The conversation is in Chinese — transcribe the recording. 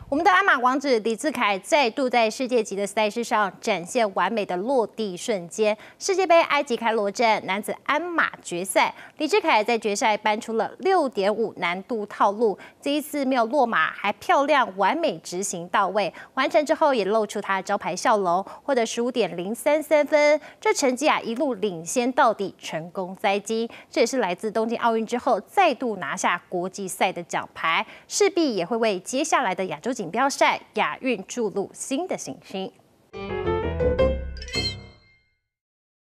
我们的鞍马王子李智凯再度在世界级的赛事上展现完美的落地瞬间。世界杯埃及开罗站男子鞍马决赛，李智凯在决赛搬出了6.5难度套路，这一次没有落马，还漂亮完美执行到位。完成之后也露出他的招牌笑容，获得15.033分，这成绩一路领先到底，成功摘金。这也是来自东京奥运之后再度拿下国际赛的奖牌，势必也会为接下来的亚洲锦标赛亚运注入新的信心。